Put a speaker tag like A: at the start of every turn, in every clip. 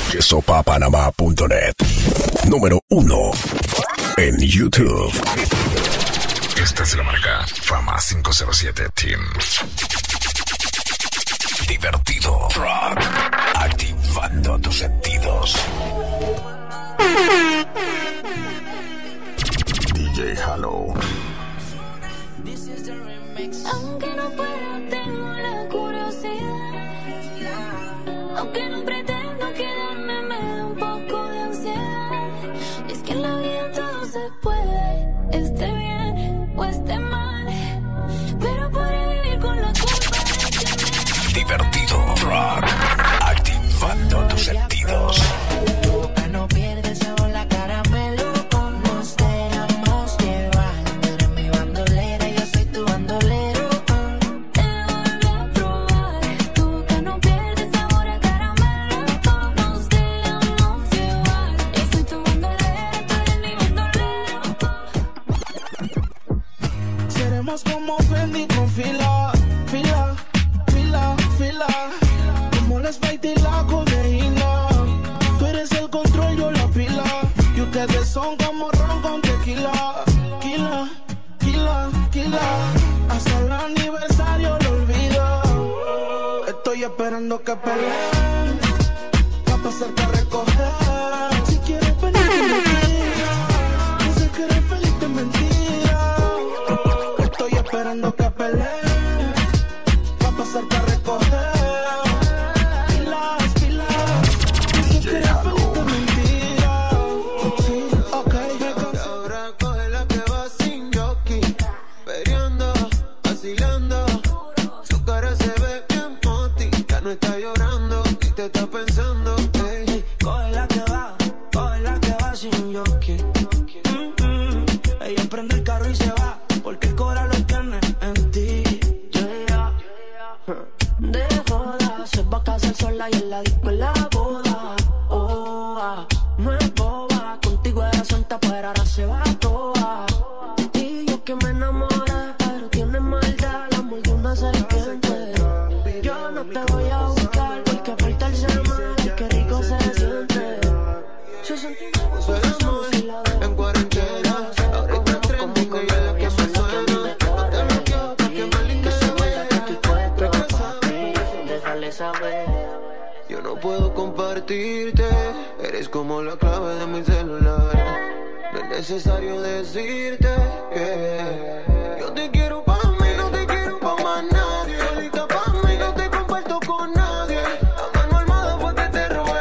A: Quesopapanamá.net. Número 1 en YouTube. Esta es la marca Fama 507 Team. Divertido rock, activando tus sentidos. DJ Halo.
B: Aunque no pueda, tengo la curiosidad. Aunque no pretendo quedarme, me da un poco de ansiedad. Es que en la vida todo se puede, esté bien o esté mal, pero podré vivir con la culpa de que me...
A: Divertido rock, activando tus sentidos.
C: Tu boca no pierde sabor, la caramelo. Nos dejamos llevar. Tú eres mi bandolera, yo soy tu bandolero.
B: Te vuelvo a probar. Tu boca no pierde sabor a caramelo. Nos dejamos llevar. Yo soy tu bandolera, tú eres mi bandolero.
C: Seremos como Fendi con fila, fila, fila, fila. Como la Sprite y la codeína. Tú eres el control, yo la pila. Y ustedes son como ron con tequila. Quila, quila, quila. Hasta el aniversario lo olvido. Estoy esperando que peleen pa' pasarte a recoger. Si quieres venir que me digas. Yo sé que eres feliz de mentira. Estoy esperando que peleen pa' pasarte a recoger. Pilas, pilas. Yo sé que eres feliz de mentira. Sí, ok.
D: Ahora coge la que va sin jockey, peleando, vacilando. Su cara se ve bien moti, ya no está llorando y te está pensando. Ey.
C: Coge la que va sin jockey. Ella prende el carro y se va, porque el cora lo tiene en ti. Yeah. De joda, se va a casar sola y en la disco en la boda. Oh, no es boba, contigo era santa, pero ahora se va toda. Y yo que me enamoré, pero tiene maldad, la amor de una serpiente. Yo no te voy a buscar, porque portarse mal, qué rico se siente. Se siente
D: En cuarentena, ahorita es trending, ella es la que me suena. No te bloqueo pa' que más linda se vea.
C: déjale saber.
D: Yo no puedo compartirte, eres como la clave de mi celular. No es necesario decirte que yo te quiero pa' mí, no te quiero pa' más nadie. Solita pa' mí, no te comparto con nadie. A mano armada fue que te robé.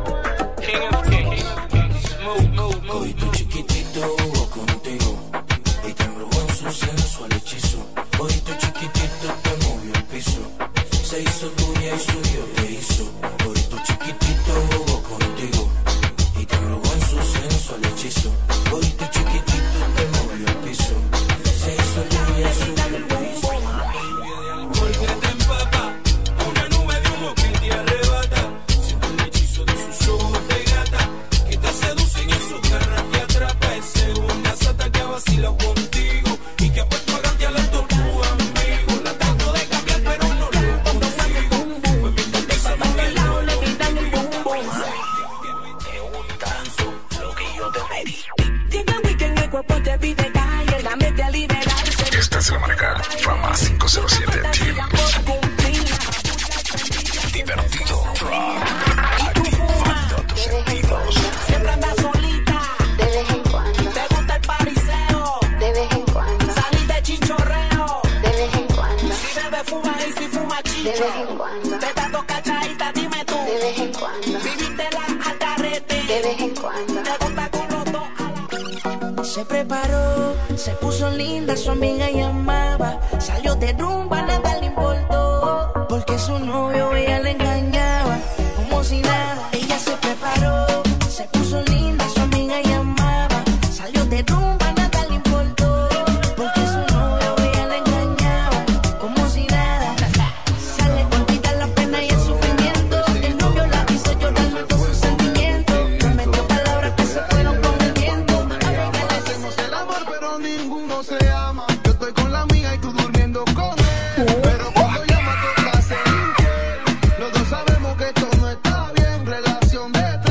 E: Hoy tu chiquitito jugó contigo y te embrujó en su sensual hechizo. Hoy tu chiquitito te movió el piso, se hizo tuya y suyo te hizo. Hoy tu chiquitito jugó contigo y te embrujó en su sensual hechizo. Hoy tu chiquitito te movió el piso, se hizo tuya y suyo te hizo. Porque te empapa una nube de humo que te arrebata. Siento el hechizo de sus ojos de gata que te seducen en su garra que atrapa. Es segunda sata que vacila contigo y que ha puesto adelante al alto tu amigo. La trato de cambiar pero no lo consigo. Pues mi torpeza no me la le quitan el bombo. Es un tanzo lo que yo te pedí.
C: Dígame que en el cuerpo te pide calle, la mente a liberarse.
A: Esta es la marca Fama 507 Team. Divertido rock, activando tus sentidos.
C: Siempre andas solita,
B: De vez en cuando,
C: te gusta el pariseo,
B: de vez en cuando,
C: salir de chinchorreo.
B: de vez en cuando,
C: Si bebe fuma y si fuma
B: de
C: chicho,
B: vez en cuando,
C: te dando cachadita, dime tú.
B: de vez en cuando,
C: Viviste la al carrete,
B: de vez en cuando.
C: te gusta con los dos. Se preparó, se puso linda, su amiga llamaba. Salió de rumba, nada le importó, porque su novio ella le engañaba. Como si nada, ella se preparó, se puso linda, su amiga llamaba. Salió de rumba, nada le importó, porque su novio ella le engañaba. Como si nada, sale a olvidar la pena y el sufrimiento. El novio la hizo llorando todos sus sentimientos. Prometió palabras que se fueron con el viento.
D: Hacemos el amor pero ninguno se ama. Yo estoy con la amiga y tú durmiendo con él. Pero cuando llama toca ser infiel. Los dos sabemos que esto no está bien. Relación de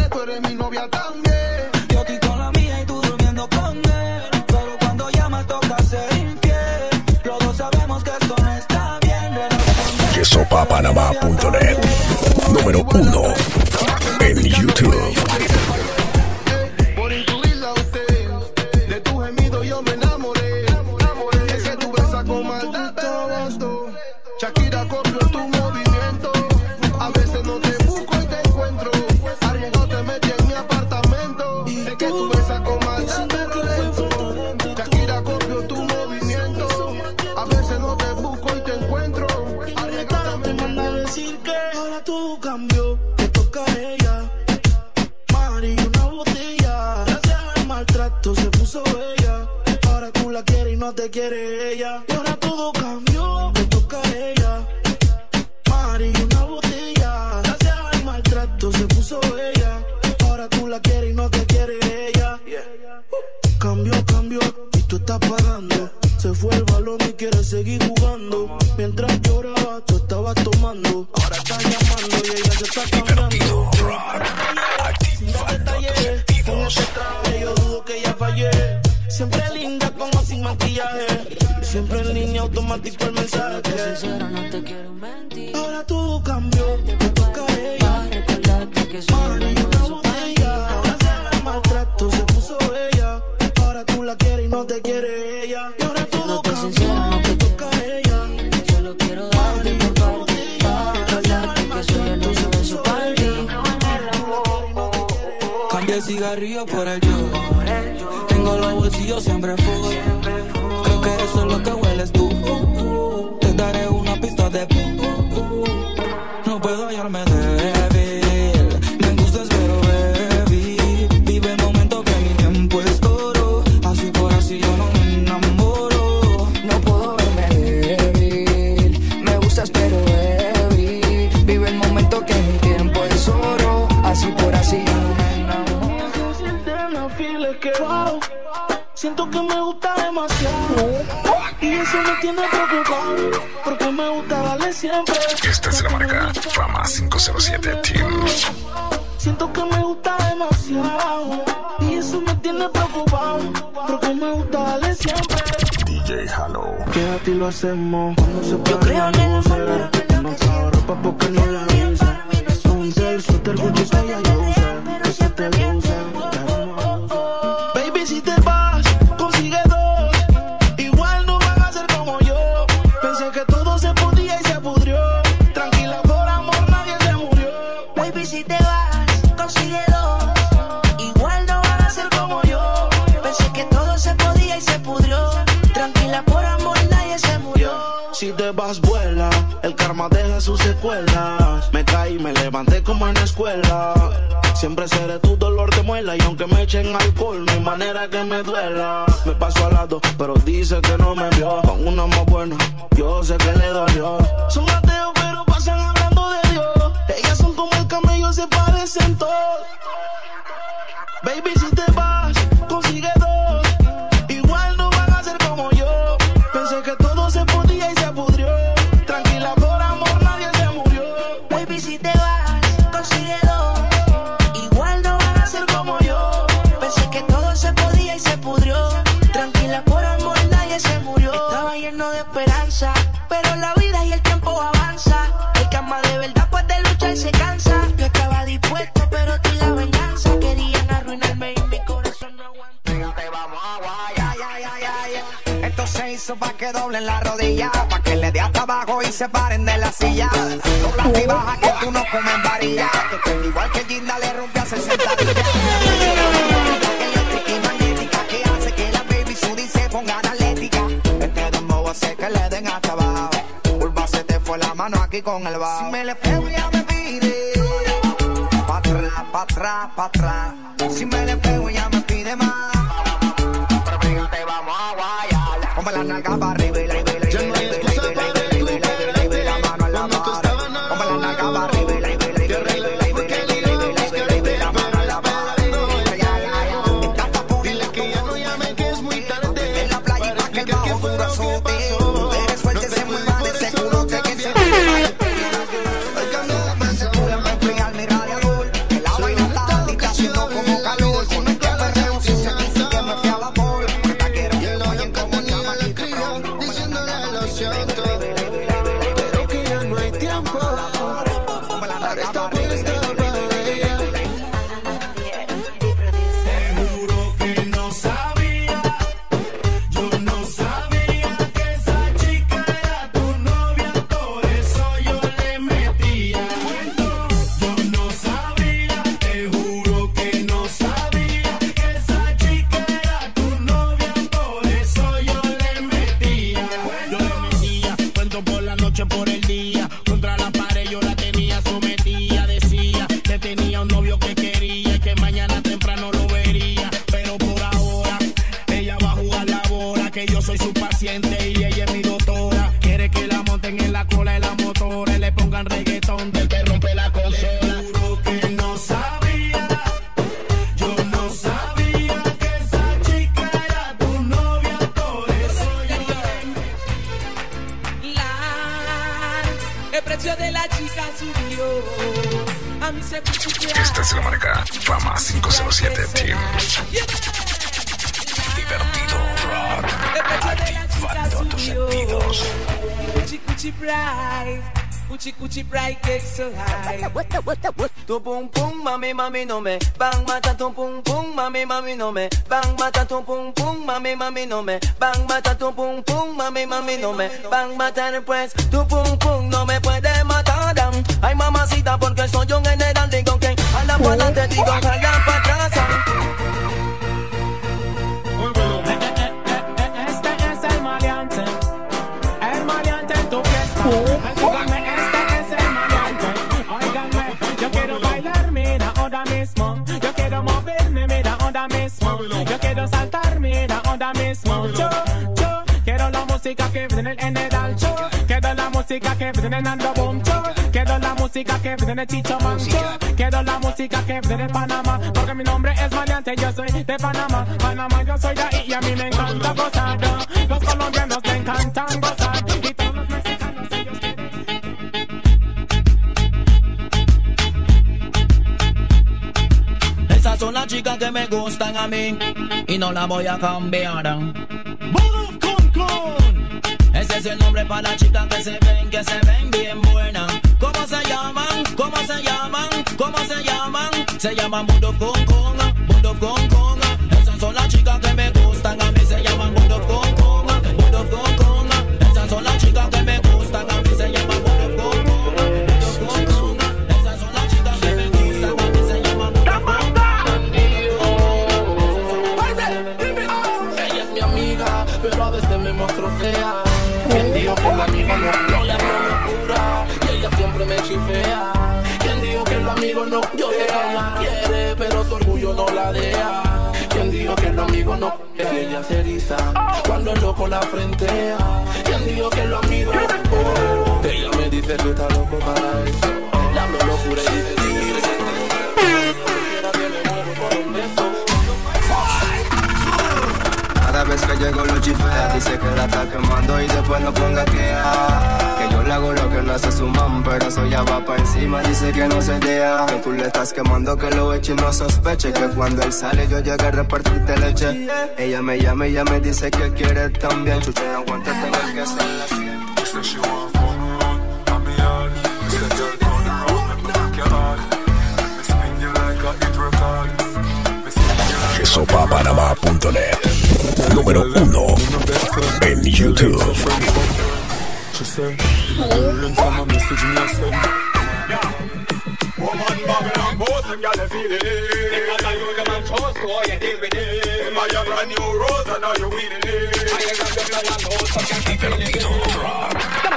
A: sopapanamá.net. Número 1 en YouTube.
C: Por incluirla a usted, de tu gemido yo me enamoré. Es que tú besas con maldad, Shakira copió tu movimiento. A veces no te busco y te encuentro. Arriesgo te metí en mi apartamento. Es que tú besas con maldad, Shakira copió tu movimiento. A veces no te busco y te encuentro. Arriesgo te manda a decir que ahora todo cambió. Te toca a ella. Mari, una botella. Gracias al maltrato se puso bella. Ahora tú la quieres y no te quiere ella. Y ahora todo cambió. Te toca a ella. Mari, una botella. Gracias al maltrato se puso bella. Ahora tú la quieres y no te quiere ella. Cambió y tú estás pagando. Se fue el balón y quiere seguir jugando. Mientras lloraba, tú estabas tomando. Ahora estás llamando y ella se está cambiando.
A: Divertido rock, activando tus sentidos.
C: Yo dudo que ya fallé. Siempre linda como sin maquillaje. Siempre en línea automático el mensaje.
B: Sincero, no te quiero mentir.
C: Ahora todo cambió. Te toca a ella.
B: Recordarte que soy
C: Mari, una botella. Gracias al maltrato se puso bella. Ahora tú la quieres y no te quiere ella. Y ahora todo cambió. Te toca a ella.
B: solo quiero darte por parte. Recordarte que soy el único de su parte.
F: Cambié el cigarrillo por el yo. Tengo los bolsillos siempre full. Creo que eso es lo que hueles tú. Te daré una pista de no puedo hallarme débil. Me gustas pero baby. Vive el momento que mi tiempo es oro. Así por así yo no me enamoro.
G: No puedo verme débil. Me gustas pero heavy. Vive el momento que mi tiempo es oro. Así por así yo no me enamoro.
C: Siento que me gusta demasiado y eso me tiene preocupado porque me gusta darle siempre.
A: Esta es la marca Fama 507 Team.
C: Siento que me gusta demasiado y eso me tiene preocupado porque me gusta darle siempre.
A: DJ Halo.
C: Que a ti lo hacemos cuando se paga la luces. No pago ropa porque no la avisa. Un suéter Gucci que ella yo usa. Que se te luce. Baby, si te vas, consigue dos. Igual no van a ser como yo. Pensé que todo se podía y se pudrió. Tranquila, por amor nadie se murió.
H: Baby, si te vas, consigue dos. Igual no van a ser como yo. Pensé que todo se podía y se pudrió. Tranquila, por amor nadie se murió.
C: Si te vas, vuela. El karma deja sus secuelas. Me caí, me levanté como en la escuela. Siempre seré tu dolor de muela. Y aunque me echen alcohol, no hay manera que me duela. Me paso al lado, pero dice que no me vio. Con una más buena, yo sé que le dolió. Son ateos, pero pasan hablando de Dios. Ellas son como el camello, se parecen todos. Baby, si te vas, consigue dos. Igual no van a ser como yo. Pensé que todo se podía y se pudrió. Tranquila, por amor nadie se murió.
H: Baby, si te vas, consigue dos. Igual no van a ser como yo. Pensé que todo se podía y se pudrió. Tranquila, por amor nadie se murió. Estaba lleno de esperanza, pero la vida y el tiempo avanza. El que ama de verdad pues de luchar se cansa. Yo estaba dispuesto, pero tú la venganza. Querían arruinarme y mi corazón no aguanta.
G: Te vamos a guayar, esto se hizo pa' que doblen la rodilla, pa' que le dé hasta abajo y se paren de la silla. Dobla y baja que tú no comes varilla, que tengo igual que Ginda le rompe a 60 días. Eléctrica y magnética que hace que la baby Sudi se ponga analética. Este dembow hace que le den hasta abajo. Curva se te fue la mano aquí con el bajo. Si me le pego ya me pide pa' atrás, pa' atrás, pa' atrás. Si me le pego ya me pide más. Te vamos a guayar. Ponme la nalga para arriba y la mano en la mano. Ponme la nalga para arriba y la mano en la mano.
C: Dile que ya no llame que es muy tarde.
G: En la playa pa' que el bajo duro azote. Eres fuerte, se mueva de seguro que se el cambio de se puede enfriar mi radiador. El agua y la tarde está haciendo como calor. Con el que perreo si se dice que me fui a vapor. Porque quiero que oyen como llama y que pronto.
C: novio que quería y que mañana temprano lo vería. Pero por ahora, ella va a jugar la bola, que yo soy su paciente y ella es mi doctora. Quiere que la monten en la cola de la motora y le pongan reggaetón del que rompe la consola. Juro que no sabía, yo no sabía que esa chica era tu novia, por eso yo...
H: El precio de la chica subió. A mí se
A: Esta es la marca Fama 507 Team. Divertido rock, activando tus sentidos.
H: Cuchi cuchi bright, cuchi cuchi bright, get so high.
G: Tu pum pum, mami, mami, no me bang mata tu pum pum, mami, mami, no me bang mata tu pum pum, mami, mami, no me bang mata tu pum pum, mami, mami, no me bang matar pues tu pum pum no me puede matar. Ay mamacita porque soy un general, digo que anda para adelante, digo anda para atrás.
C: Este es el maleante en tu fiesta. Óigame, este es el maleante. Óigame, yo quiero bailar, mira, ahora mismo. Yo quiero moverme, mira, ahora mismo. Yo quiero saltar, mira, ahora mismo. Yo quiero la música que viene en el alto. Quiero la música que viene en Ando Boom. Quiero la música que viene en Chicho Mancho. Quiero la música que viene en Panamá. Porque mi nombre es Maleante, yo soy de Panamá. Panamá, yo soy de ahí y a mí me encanta gozar. Los colombianos me encantan gozar. Y todos los mexicanos ellos quieren.
F: Esas son las chicas que me gustan a mí y no la voy a cambiar. Ese es el nombre para las chicas que se ven bien buenas. ¿Cómo se llaman? ¿Cómo se llaman? ¿Cómo se llaman? Se llaman Bundo Con Conga, Bundo Con Conga. Esas son las chicas que me gustan a mí, se llaman Bundo Con Conga, Bundo Con Conga. Esas son las chicas que me gustan a mí, se llaman Bundo Con Conga, Bundo Con Conga. Esas son las chicas que me gustan a mí, se llaman Bundo Con Conga.
C: Ella es mi amiga, pero a veces me muestro fea. Quien dijo que la amiga no le hablo locura y ella siempre me chifea. Quien dijo que el amigo no, yo sé que ella quiere, pero su orgullo no la deja. Quien dijo que el amigo no, ella se eriza cuando el loco la frentea. Quien dijo que el amigo no, ella me dice tú estás loco para eso. Le hablo locura y dice sí, que me muero por un beso.
D: Cada vez que llego lo chifea, dice que la está quemando y después no ponga queja. Que yo le hago lo que no hace su mam, pero eso ya va pa' encima, dice que no se deja. Que tú le estás quemando, que lo eche y no sospeche. Que cuando él sale yo llegue a repartirte leche. Ella me llama y ya me dice que quiere también. Chucho, no aguanta, tengo que ser la 100.
A: Sopapanamá.net. Número 1 en YouTube. Divertido rock.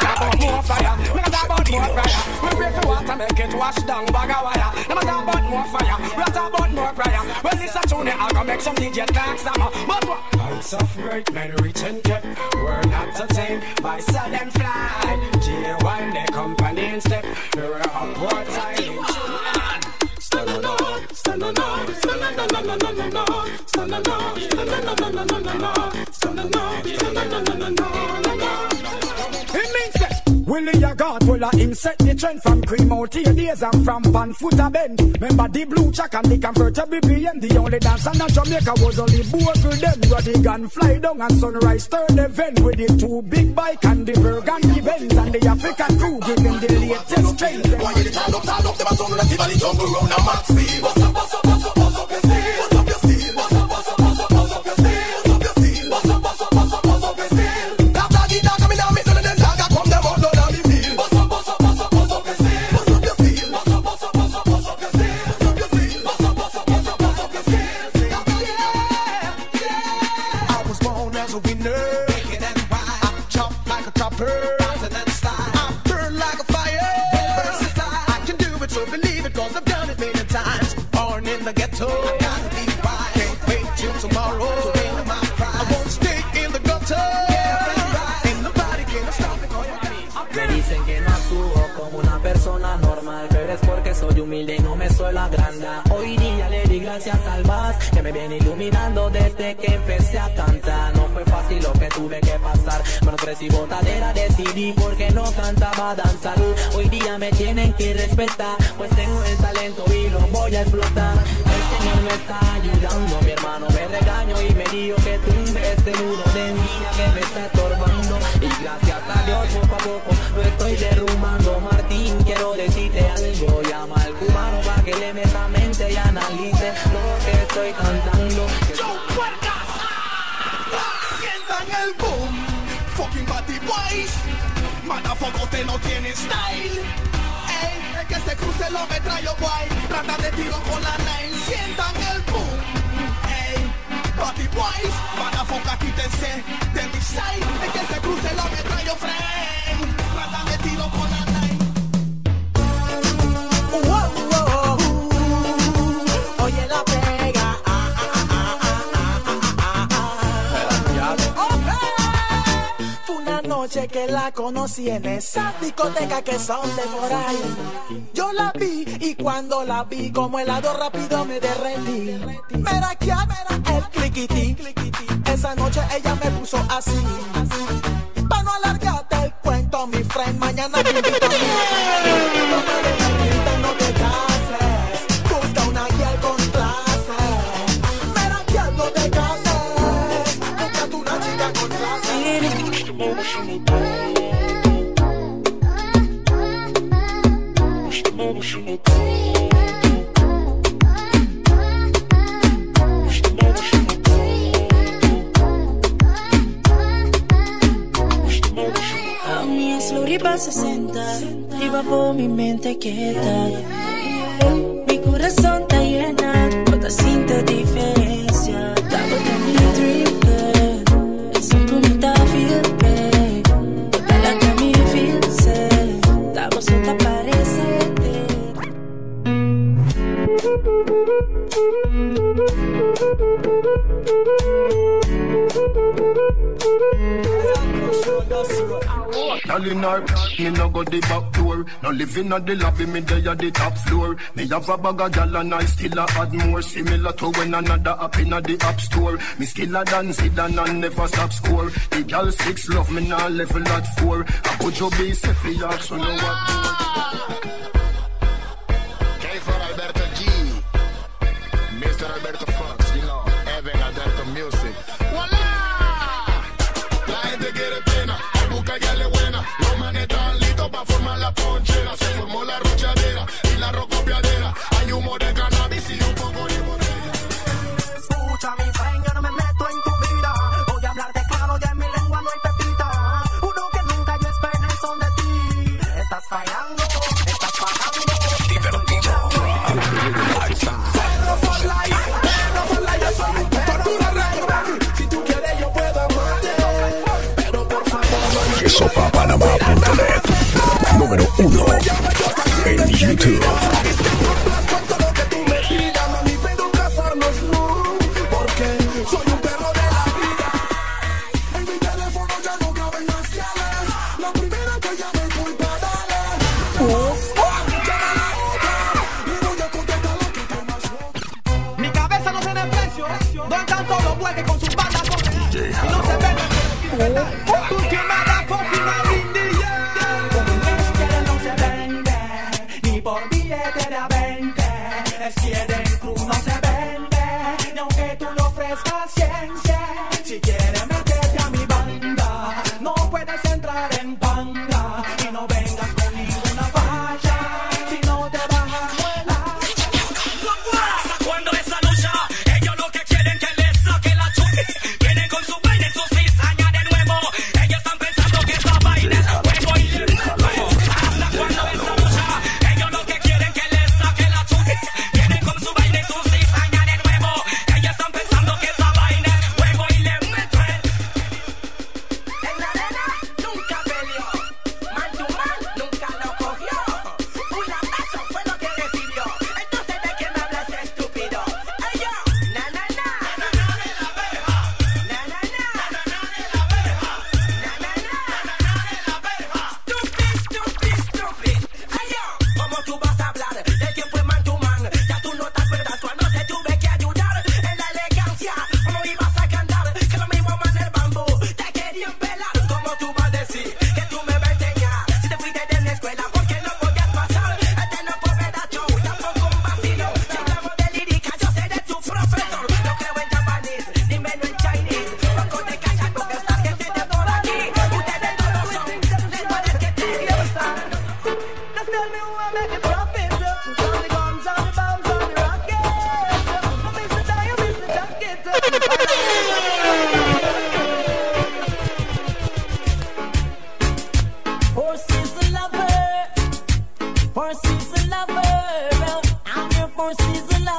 C: Make it wash down bag of wire. Them a talk about more fire. We a talk about more prayer. Well, this a tune I gonna make some DJ talk some. But what? Heights of great men reach and get. We're not entertained by sudden fly. G1 their company instead. We're upward side. Stand on up, stand on up, stand on up, stand on up, stand on up, stand on up, stand on up, stand on up. It means that Willie a God, well him set the trend from cream out here days and from pan foot a bend. Remember the blue check and the convertible BM. The only dance in Jamaica was only Bogle them. Got the gun fly down and sunrise turn event with the two big bike and the Burgundy Benz and the African crew giving the latest trend. Why you turn up, them a sound relative and the jungle round a max speed. What's up, what's up, what's up, what's up your steel? What's up your steel? What's up, what's up, what's up, what's up your steel? What's up your steel? What's up, what's up, what's up, what's up your steel? That doggy dog coming down, me none of them dog a come them out, none of me feel. What's up, what's up, what's up, what's up your steel? What's up your steel? What's up, what's up, what's up, what's up your steel? What's up your steel? What's up, what's up, what's up, what's up your steel? I was born as a winner, making and wild. I chop like a chopper, rising and style. I burn like a fire, versatile. I can do it, so believe it, 'cause I've done it many times. the ghetto. I gotta be right. Can't wait till tomorrow to win my prize. I won't stay in the gutter. Ain't nobody gonna stop me.
F: Me dicen que no actúo como una persona normal, pero es porque soy humilde y no me suelo agrandar. Hoy día le di gracias al Vaz, que me viene iluminando desde que empecé a cantar. No fue fácil lo que tuve que pasar, manos tres y botadera decidí porque no cantaba danzar. Hoy día me tienen que respetar, pues tengo el talento y lo voy a explotar. El Señor me está ayudando, mi hermano me regaño y me dijo que tumbe este muro de envidia que me está estorbando. Y gracias a Dios poco a poco lo estoy derrumbando. Martín, quiero decirte algo, llama al cubano para que le meta mente y analice lo que estoy cantando.
C: Sientan el boom, fucking Batty Boys. Motherfucker, usted no tiene style. Ey, el que se cruce lo me trae guay. Trata de tiro con la nine. Sientan el boom. Ey, Batty Boys. Motherfucker, quítense de mi side. El que se cruce lo me trae friend. Trata de tiro con la nine.
H: Oye la pega. Fue una noche que la conocí en esa discoteca que son de por ahí. Yo la vi y cuando la vi como helado rápido me derretí. Mira que el cliquití. Esa noche ella me puso así. Pa' no alargarte el cuento, mi friend, mañana te invito a mí. No te cases, busca una guía con clase. Mira que no te cases, busca una chica con
I: Riba 60, iba por mi mente quieta. Mi corazón está llena, otra sin de diferencia. Double de mi dream girl, es un bonita feel bad. Otra la que me feel sad, estamos otra parecerte.
J: Girl in her, me no go the back door. No living at the lobby, me there at the top floor. Me have a bag of gal and I still a add more. Similar to when another app in the app store. Me still a dance it and never stop score. The gal 6 love me now level at 4. I put your base if you ask, so know what.
K: K for Alberto G, Mr. Alberto Fox, you know, Evan Alberto Music. Voila, la gente quiere pena, busca ya le buena. Los manes están listos para formar la ponchera. Se formó la rochadera y la rocopiadera. Hay humo de cannabis y un poco de botella.
H: Escucha mi friend, yo no me meto en tu vida. Voy a hablarte claro, ya en mi lengua no hay pepita. Uno que nunca yo esperé son de ti. Estás fallando, estás pagando.
A: Divertido.
C: Pedro for life, yo soy un tortura rey. Si tú quieres yo puedo amarte, pero por favor
A: Quesopapanamá.net. Número 1 en YouTube.
C: cuento lo que tú me pidas, mami, pero casarnos no, porque soy un perro de la vida. En mi teléfono ya no caben las llaves. La primera que llame culpa dale. Llama a la otra y voy a contestar lo que tú más lo. Mi cabeza no tiene precio. Don Canto lo vuelve con sus bandas con y no se vende. Tú que me da fucking India.
H: No se vende, ni por billete de a 20. Es que del club no se vende, ni aunque tú lo ofrezcas 100. Si quieres meterte a mi banda, no puedes entrar en panga. Y no vengas con ninguna falla, si no te bajas muela.
E: ¿Hasta cuándo esa lucha? Ellos lo que quieren que les saque la chucha. Vienen con su vaina y su cizaña de nuevo. Ellos están pensando que esa vaina es juego y les juego. ¿Hasta cuándo esa lucha? Ellos lo que quieren que les saque la chucha. Vienen con su vaina y su cizaña.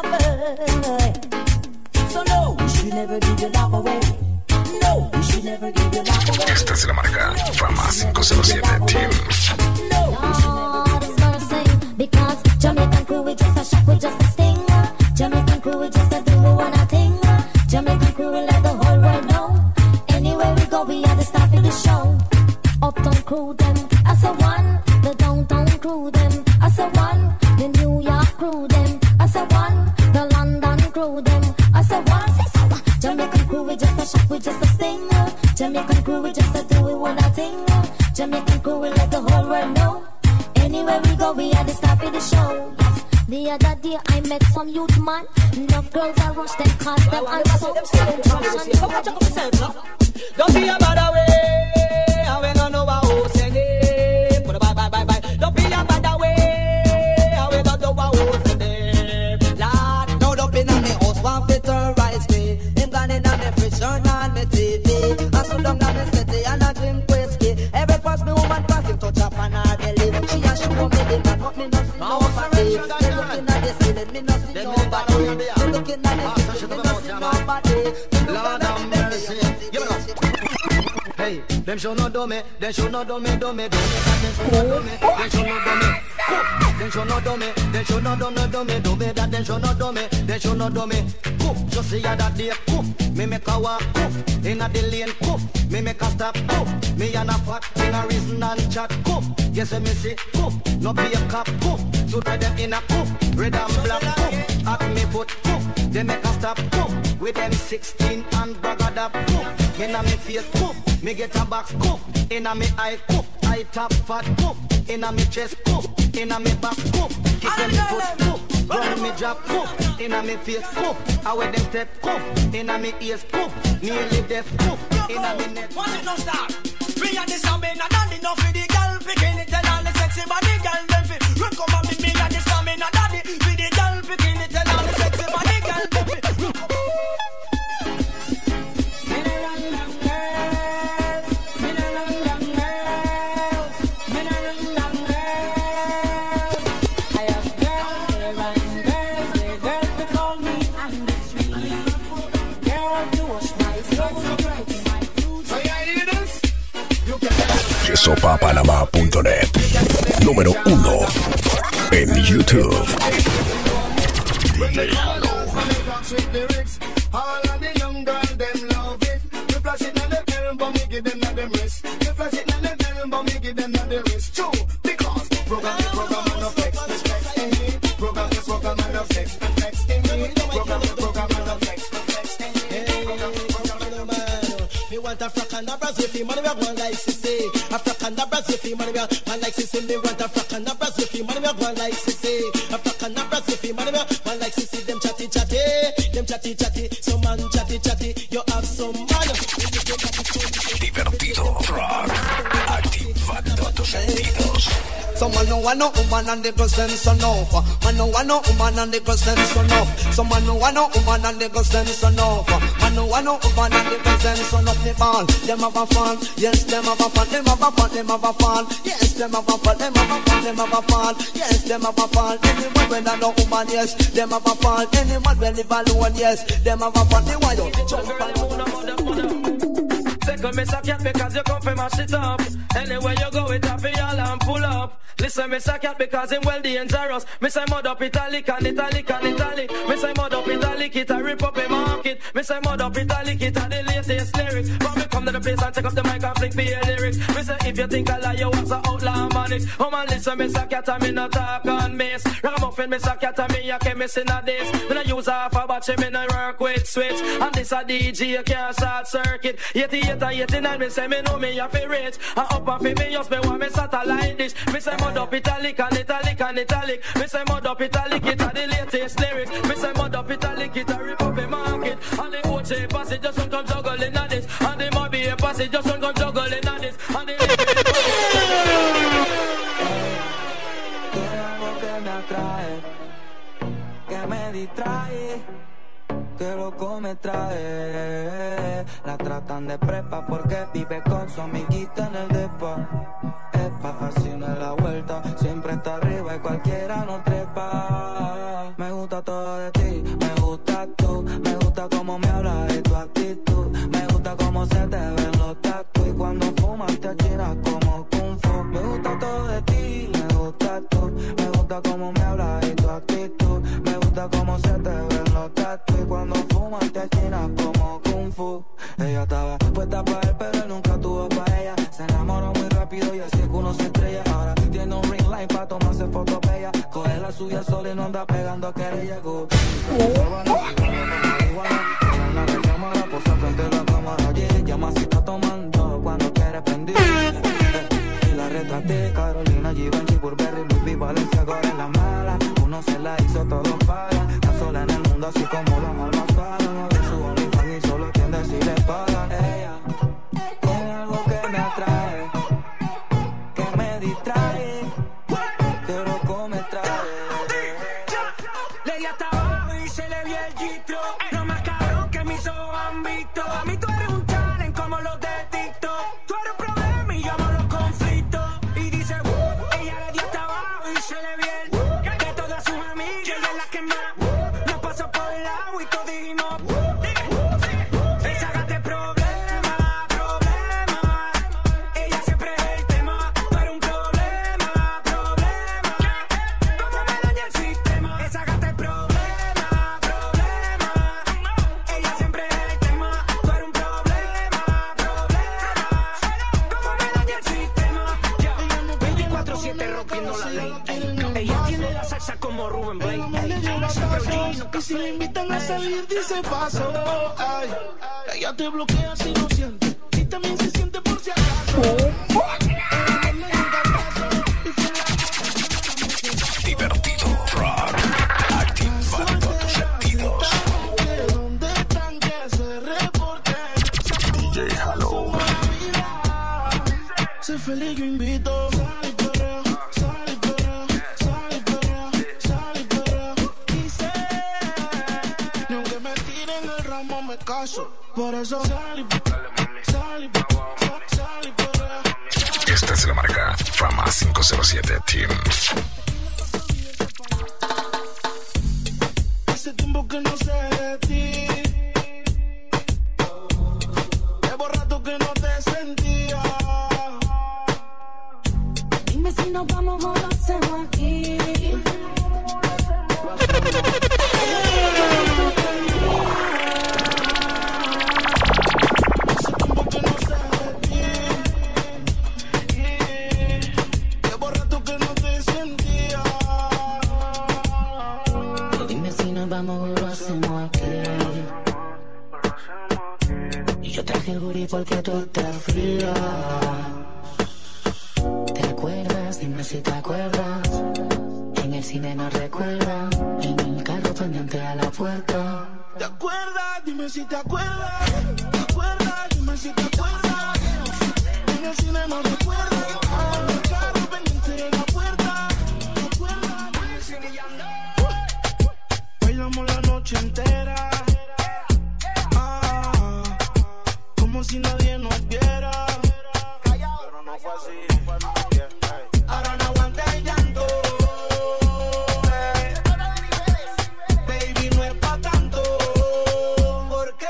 I: lover. So no, you should never give your love away. No, you should never give your love away.
A: Esta es la marca Fama 507 Team.
B: Lord is mercy, because Jamaican crew we just a shot with just a sting. Jamaican crew we just a do one a thing. Jamaican crew we let the whole world know. Anywhere we go we are the star for the show. Uptown crew them as a one, the downtown crew them as a one, the New York crew them as a one, the London crew them as a one. Jamaican crew we just a shot with just a sting. Jamaican crew we just a do it one a thing. Jamaican crew we let the whole world know. Anywhere we go we are the star for the show. Yes. The other day I met some youth man. Enough girls I rush them cause them and so.
L: Don't be a bad away. I will not know how to name. Put a bye bye bye bye. Don't be a bad away. I will not know how to name. Lord, no don't be on me house one fit to rise me. Him gone in on me prison on me TV. I sit down on me city and I drink whiskey. Every pass me woman pass him touch up on her belly. She a show me the man but me not see nobody. They looking at the ceiling me not see nobody. They looking at the ceiling me not see nobody.
K: Lord have mercy. Hey, them show no do me, them show no do me, do me, do me, them show no do me, them show no do me, them show no do me, do me, do me, that them show no do me, them show no do me. Just see that day, me make a walk, inna the lane, me make a stop, me and a fat thing a reason and chat, yes me see, no be a cop, so try them in a red and black, at me foot, they make a stop, with them 16 and bragad up, inna me face, me get a box, inna me eye, I top fat, inna me chest, inna me back, kick them foot, run me drop, inna me face, I wear them step, inna me ears, nearly deaf, inna me neck.
L: Watch it no stop. Me and this a man a daddy no for the girl picking it tell all the sexy body girl them fi run come on me and this a man a daddy for the girl picking it tell all the sexy body girl them fi run come on.
A: YesoPaPanamá.net. Número 1 en YouTube.
J: All of the young girls, them love it. We flash it on the elbow, me give them at them wrist. We flash it on the elbow, me give them at the wrist. True, because program and no flex in me. Program and no flex in me. Program and no flex in me.
L: Me want a frack and a Brazil fee, money we are going like Sissy. A frack and a Brazil fee, money we are going like Sissy. Me want a frack and a Brazil fee, money we are going like Sissy. A frack and a Brazil fee, money we are going like Sissy. Them chatty chatty, them chatty chatty. Some man chatty chatty, you have some man.
A: Divertido rock, activando tus sentidos.
L: Someone no want no woman and the girls them so no. Man no want no woman and the girls them so no. Someone no want no woman and the girls them so no. Man no want no woman and the girls them so no. Me ball, them have a fun. Yes, them have a fun. Them have a fun. Them have a fun. Yes, them have a fun. Them have a fun. Them have a fun. Yes, them have a fun. Anyone when I no woman, yes, them have a fun. Anyone when live alone, yes, them have a fun. They want you jump and
M: Second miss a cat because you come from mash it up. Anywhere you go with a y'all and pull up. Listen, miss a cat because him well dangerous. Me say mud up italic and italic and italic. Me say mud up italic, it a rip up a market. Me say mud up italic, it a the latest lyrics. But me come to the place and take up the mic and flick for your lyrics. Me say if you think I lie, you was a outlaw manics. Oh man, listen, miss a cat and me not talk on miss. Ragamuffin, miss a cat and me a chemist in a this. Me no use half a batch, me no work with switch. And this a DJ, you can't short circuit. 89, me say me know me a fi rich. And up and fi me just me want me satellite dish. Me say mud up italic and italic and italic. Me say mud up italic, it a the latest lyrics. Me say mud up italic, it a rip up a market. And the OJ passage just don't come juggling at this. And the Mobby passage just don't come juggling at this. And the
F: algo que me atrae, que me distrae, que loco me trae. La tratan de prepa porque vive con su amiguita en el depa. Epa, así no es la vuelta, siempre está arriba y cualquiera no trepa. Me gusta todo de ti, me gusta tú. Me gusta cómo me hablas y tu actitud. Me gusta cómo se te ven los tacos. Y cuando fumas te achinas como Kung Fu. Me gusta todo de ti, me gusta tú. Me gusta cómo me hablas y tu actitud. Me gusta cómo se te ven los tacos. Y cuando fumas te achinas como Kung Fu. Ella estaba puesta para él, pero él nunca tuvo para ella. Se enamoró muy rápido y así es que uno se estrella. Ahora tiene un ring light para tomarse fotos bellas. Coge la suya sola y no anda pegando a que le llegó. En la recámara, posa frente a la cámara. Llama si está tomando cuando quiere prender. Y la retraté, Carolina, Givenchy, Burberry, Louis V, Balenciaga en la mala. Uno se la hizo, todos pagan. Está sola en el mundo así como las almas pagan. Abre su OnlyFans y solo atiende si le pagan. Ella tiene algo que me atrae, que me distrae, que loco me trae.
H: Le di hasta abajo y se le vio el gistro. No más cabrón que mis ojos han visto. A mí tú eres un talent como los de TikTok. Tú eres un problema y yo amo los conflictos. Y dice, ella le dio hasta abajo y se le vio el de todas sus amigas, ella es la que más nos pasó por el agua y todos dijimos esa gata es problema, problema. Ella siempre es el tema. Tú eres un problema, problema. Cómo me daña el sistema. Esa gata es problema, problema. Ella siempre es el tema. Tú eres un problema, problema. Cómo me daña el sistema. 24/7 rompiendo la ley. Ella tiene la salsa como Rubén Blade.
C: Y si le invitan a salir, dice paso. Ay, ella te bloquea si lo siente. Y también se siente por si acaso.
A: Divertido rock, activando tus sentidos.
C: ¿Dónde están que se reporten?
A: DJ Halo.
C: Sé feliz, yo invito. Sal y perrea, sal y perrea, sal y perrea, sal y perrea. Y sé, ni aunque me tiren el ramo me caso. Por eso sal y perrea, sal y perrea, sal y perrea.
A: Esta es la marca Fama 507 Team.
C: Hace tiempo que no sé de ti. Llevo rato que no te sentía.
B: Dime si nos vamos o lo hacemos aquí.
C: Hace tiempo que no sé de ti. Llevo rato que no te sentía.
B: Dime si nos vamos o lo hacemos aquí. Y yo traje el gurí porque tú estás fría. ¿Te acuerdas? Dime si te acuerdas. En el cine no recuerda. En el carro pendiente a la puerta.
C: ¿Te acuerdas? Dime si te acuerdas. ¿Te acuerdas? Dime si te acuerdas. En el cine no recuerda. En el carro pendiente de la puerta. ¿Te acuerdas? Bailamos la noche entera. Como si nadie nos viera. Pero no fue así. Ahora no aguanta el llanto. Baby, no es pa' tanto. Porque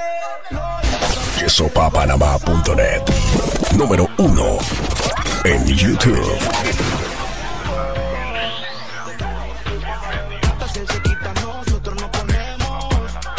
A: Yesopapanamá.net. Número 1 en YouTube.
C: hasta si él se quita, nosotros nos ponemos.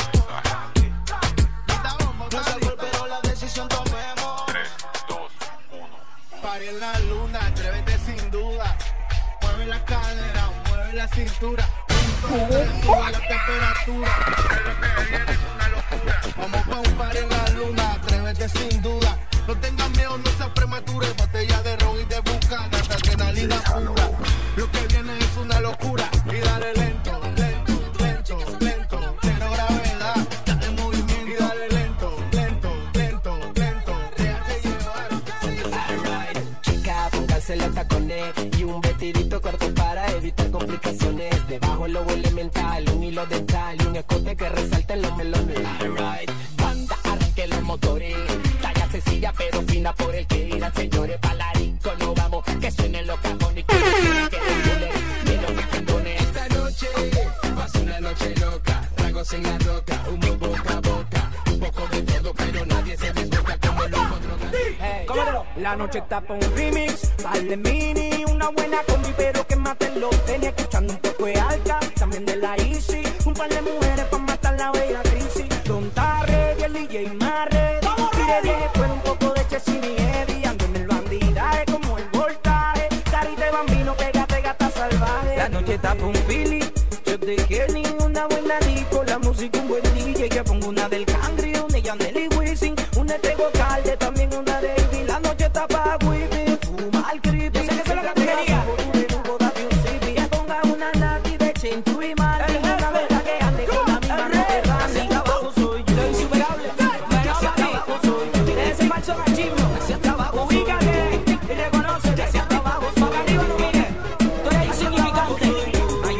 C: No es alcohol, pero la decisión tomemos.
K: 3, 2, 1.
N: Paré en la luna, atrévete sin duda. Mueve la cadera, mueve la cintura. Sube la temperatura. Lo que viene es una locura. Vamos pa' un par en la luna, atrévete sin duda. No tengas miedo, no seas prematura. Botella de ron y de buscada, adrenalina pura. Lo que viene es una locura. Y dale lento, lento, lento, lento. Cero gravedad, de movimiento. Y dale lento, lento, lento, lento. Déjate llevar.
O: Chica, pónganse los tacones y un vestidito corto para evitar complicaciones. Debajo el lobo elemental, un hilo dental y un escote que resalte en los melones. Alright, banda, arranque los motores. Talla sencilla pero fina por el que irán, señores. Palarico, no vamos, que suenen los cajones. Que los candones. Esta noche Pasa una noche loca, tragos en la roca, humo boca a boca, un poco de todo, pero nadie se desboca como el humo droga.
P: Cómetelo. La noche está pa' un remix, par de mini, una buena combi, pero que maten los tenis, escuchando un poco de alta, también de la Easy, un par de mujeres pa' matar la bella crisis. Don Tarre y el DJ más ready, tire 10 después un poco de Chesini y Eddie, ando en el bandidaje como el voltaje, carita de bambino, pégate gata salvaje. La noche está pa' un Philly, yo de Kenny, una buena disco, la música un buen DJ, que pongo una del Cangri, una Yanel y Wisin, una de Tego Calde, también una de Ivy. La noche está pa' Whippy, fuma al creepy. Yo sé que eso es lo que tú querías. Que ponga una nati de Chintu y Martin, una verdad que ande con la misma ropa. Así abajo soy yo, lo insuperable. Hacia abajo soy yo. Tienes ese falso machismo. Hacia abajo, ubícate y reconoce. Hacia abajo, para arriba no mires. Tú eres insignificante. Ay,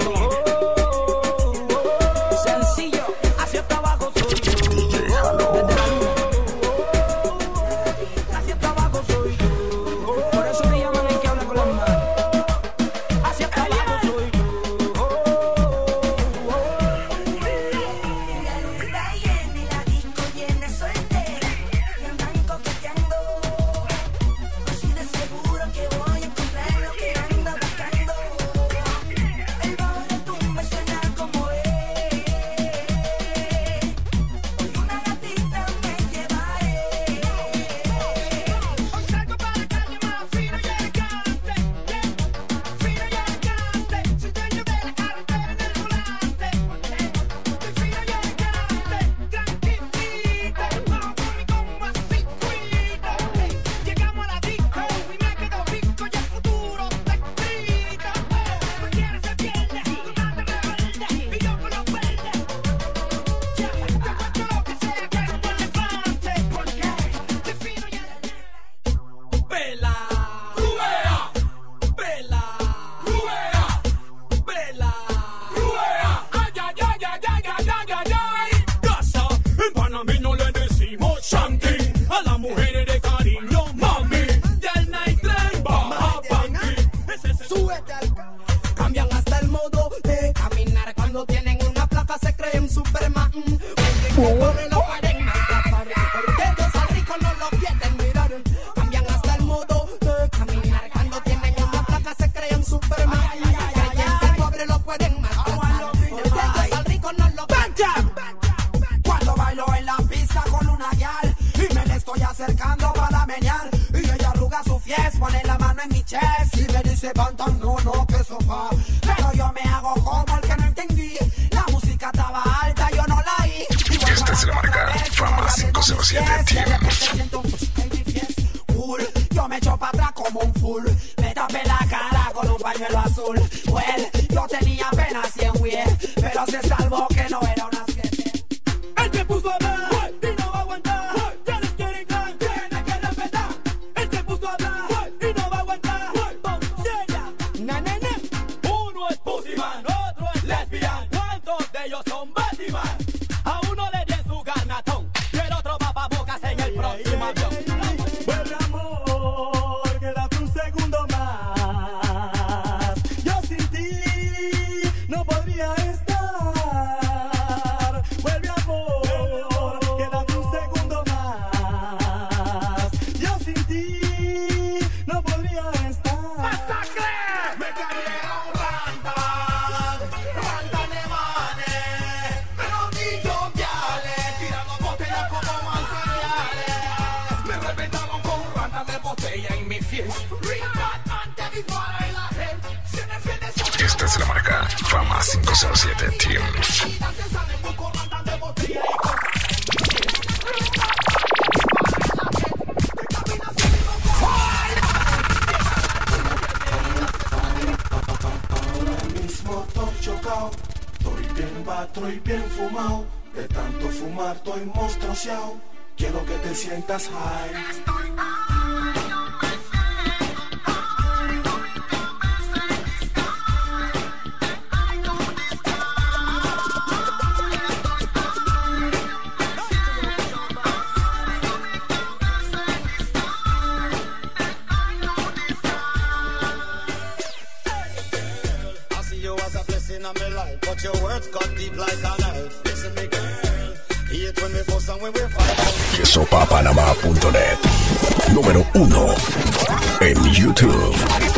P: sencillo. Hacia abajo soy yo. Cambian hasta el modo de caminar. Cuando tienen una placa se creen Superman. Porque no pueden maltratar, porque ellos al rico no lo quieren mirar. Cambian hasta el modo de caminar. Cuando tienen una placa se creen Superman. Al pobre lo pueden maltratar, porque ellos al rico no lo quieren. Cuando bailo en la pista con una guial y me le estoy acercando para menear, y ella arruga su fies, pone la mano en mi chest y me dice pantan, no, que sofá. Pero yo me hago como el que no entendí. La música estaba alta, yo no la oí.
A: Esta es la marca Fama 507 Team.
P: Yo me echo para atrás como un full. Me tapé la cara con un pañuelo azul. Well, yo tenía apenas 100 weas, pero se salvó que no era una 7. Él se puso a hablar y no va a aguantar. Ya les quiere ganar, tiene que respetar. Él se puso a hablar y no va a aguantar. Uno es Pussyman, otro es lesbian. ¿Cuántos de ellos son Batman? A uno le den su garnatón y el otro va pa' bocas en el próximo avión.
Q: Vuelve amor, quédate un segundo más. Yo sin ti no podría estar. Vuelve amor, quédate un segundo más. Yo sin ti no podría estar.
N: ¡Masacre! Me cayeron rantas de manes, pero dicho viales, tirando botellas como manzanales. Me reventaron con rantas de botella en mi fiesta.
A: Esta es la marca Fama 507 Team.
C: Chocado, estoy bien bato y bien fumado. De tanto fumar estoy monstruoseado. Quiero que te sientas high.
N: I see you as a blessing on my life, but your words words cut deep like a knife. Listen me girl, hate when we fuss and when we fight.
A: YesOpaPanama.net, número 1 en YouTube.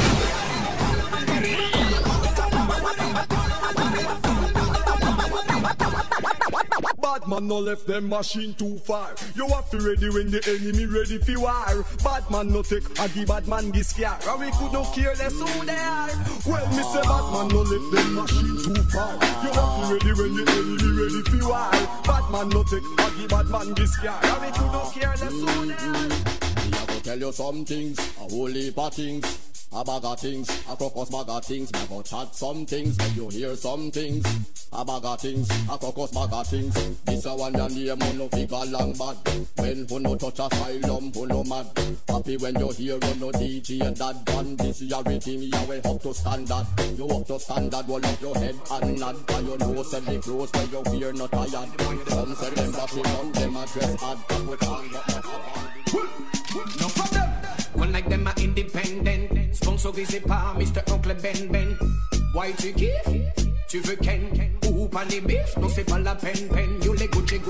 Q: Bad man no left them machine too far. You have to ready when the enemy ready for war. Bad man no take a the bad man this fear. And we could not care less who they are. Well, me say bad man no left them machine too far. You have to ready when the enemy ready for war. Bad man no take a the bad man this fear. And we could not care less who they are.
R: Me have to tell you some things, a whole heap of things. A bag of things, a crocus bag of things. Me go chat some things, when you hear some things. A bag of things, a crocus bag of things. This a one and the man no figure long bad. When who no touch asylum, who no mad. Happy when you hear on no DJ and that one. This is your rhythm, you will up to standard. You up to standard, roll up your head and nod. And you know say the clothes when you fear not tired. Some say them bashing on them a dress hard. Put on
O: no problem. One like them are independent. Sponsor Gizzy Pa, Mr. Oncle Ben. Why tu kiffes? Tu veux Ken? Ou pas les bifs? Non c'est pas la peine. You les Gucci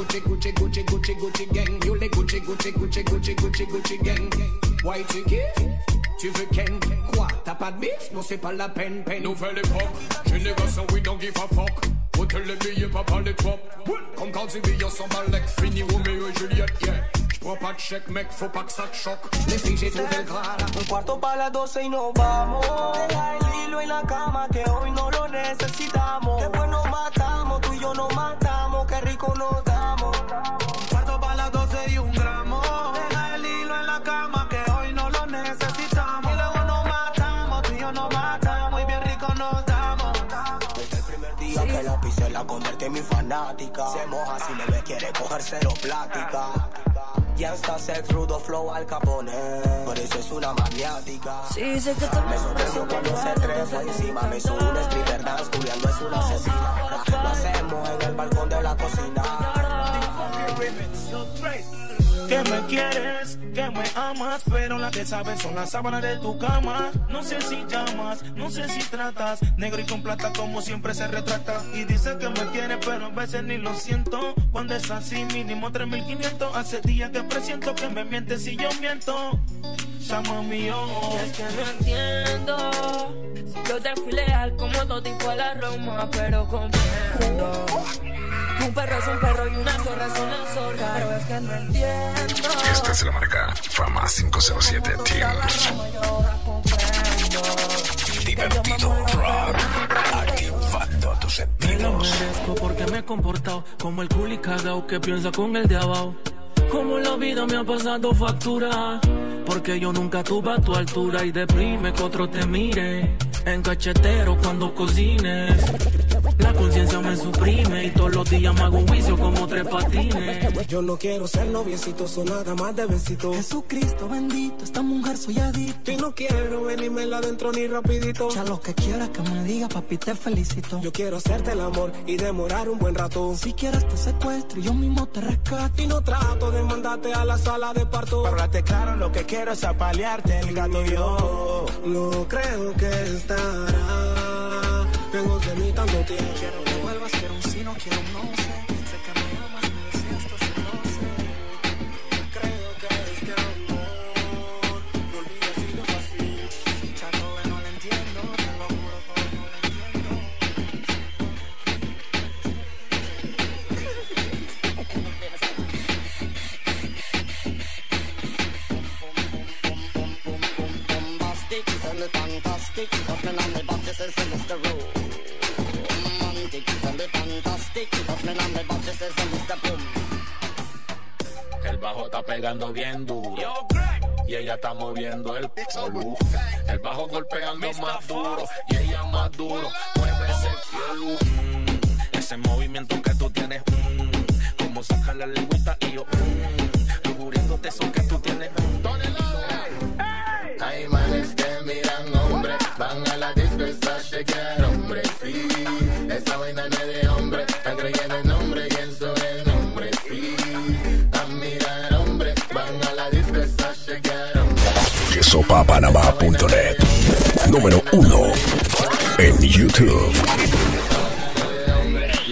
O: gang. You les Gucci gang. Why tu kiffes? Tu veux Ken? Quoi? T'as pas de bif? Non c'est pas la peine.
S: Nouvelle époque, génération we don't give a fuck. Hôtel les billets, pas parler trop. Comme quand tu billes, on s'en bat l'ec. Fini Roméo et Juliette, yeah. J'prends pas de chèque, mec, faut pas que ça te choque.
O: Les filles, j'ai trouvé le gras.
T: Un cuarto para las 12 y nos vamos. Deja el hilo en la cama que hoy no lo necesitamos. Después nos matamos, tú y yo nos matamos. Qué rico nos damos.
N: Un cuarto para las 12 y un gramo. Deja el hilo en la cama que hoy no lo necesitamos. Y luego nos matamos, tú y yo nos matamos. Y bien rico nos damos.
T: Desde el primer día que la pisé la convertí en mi fanática. Se moja si me ve, quiere coger cero plática. Ya está sex, rudo, flow, Al Capone. Por eso es una maniática.
B: Sí, sé que te
T: me sorprendió cuando se trepa encima. Me sube un stripper dance, Juliando es una asesina. Lo hacemos en el balcón de la cocina.
P: Que me quieres, que me amas, pero las que sabes son las sábanas de tu cama. No sé si llamas, no sé si tratas, negro y con plata como siempre se retrata. Y dice que me quiere, pero a veces ni lo siento. Cuando es así, mínimo 3.500. Hace días que presiento que me mientes si yo miento. Llama mío.
I: Es que no entiendo. Si yo te fui leal como todo tipo a la Roma, pero comprendo. Un perro es un perro y una zorra es una zorra. Pero es que no entiendo.
A: Esta es la marca Fama 507 Team. Divertido rock, activando tus sentidos.
F: Me lo merezco porque me he comportado como el culi cagao que piensa con el de abajo. Como la vida me ha pasado factura, porque yo nunca tuve a tu altura. Y deprime que otro te mire en cachetero cuando cocines. La conciencia me suprime y todos los días me hago un juicio como 3 patines.
C: Yo no quiero ser noviecito, son nada más de besito.
U: Jesucristo bendito, esta mujer soy adicto.
C: Y no quiero venirme adentro ni rapidito.
U: Ya lo que quieras que me diga, papi, te felicito.
C: Yo quiero hacerte el amor y demorar un buen rato.
U: Si quieres te secuestro y yo mismo te rescato.
C: Y no trato de mandarte a la sala de parto.
N: Para hablarte claro, lo que quiero es apalearte el gato yo.
C: No creo que estará lejos de mí tanto tiempo.
U: Quiero que vuelvas, quiero un sí, no quiero un no sé. Sé que me amas, me deseas, esto sí lo sé.
C: Creo que este amor no olvides si lo fácil.
U: Chato, no lo entiendo, te lo juro que no lo entiendo.
R: Bombastic, tell me fantastic. Nothing on the back, this is Mr. Rowe.
S: El bajo está pegando bien duro y ella está moviendo el polo. El bajo golpeando más duro y ella más duro. Mueve ese culo. Ese movimiento que tú tienes, como sacar la lengüita y yo, lujuriéndote eso que tú tienes.
K: Hay manes que miran hombres, van a la disco a chequear hombres, sí. Esa vaina no es de hombre, están creyendo en nombre y en sobrenombre, sí. A mirar hombres, van a la disco a chequear hombres.
A: YesOpaPanama.net, número 1 en YouTube.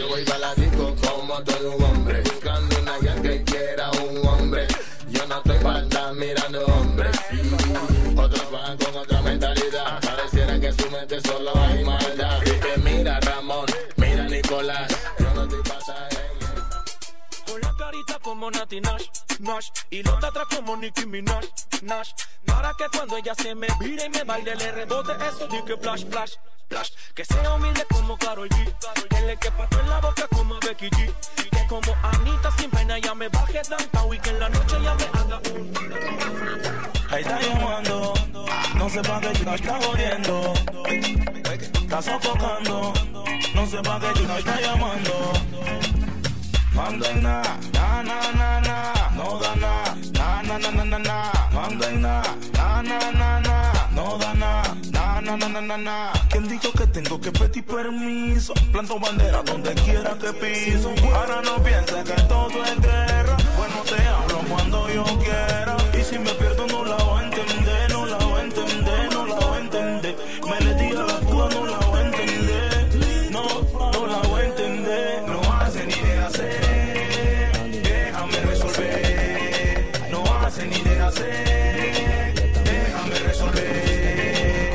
S: hombre. Buscando una guía que quiera un hombre. Yo no estoy para andar mirando hombres. Otros van con otra mentalidad. Pareciera que en su mente solo hay maldad. Y que mira Ramón, mira Nicolás. Yo no estoy pasajero.
G: Con la carita como Nati Nash, Nash. Y los de atrás como Nicki Minaj, Nash. Para que cuando ella se me vire y me baile le rebote eso de que flash, flash, flash. Que sea humilde como Karol G. Que le quepa todo en la boca como Becky G. Que como Anita sin pena ya me baje downtown. Y que en la noche ya me haga un...
V: Ahí está llamando, no sé pa' qué chica está jodiendo. Está sofocando, no sé pa' qué chica está llamando. Manda en na, na, na, na, na, no da na, na, na, na, na, na, na. Manda en na, na, na, na, na, no da na, na, na, na, na, na, na. ¿Quién dijo que tengo que pedir permiso? Planto bandera donde quiera que piso. Ahora no pienses que todo es guerra. Bueno, te hablo cuando yo quiera. Y si me pierdo no la voy a entender, no la voy a entender, no la voy a entender. Me le di a la fuga, no la voy a entender. No, no la voy a entender. No hace ni de hacer. Déjame resolver. No hace ni de hacer. Déjame resolver.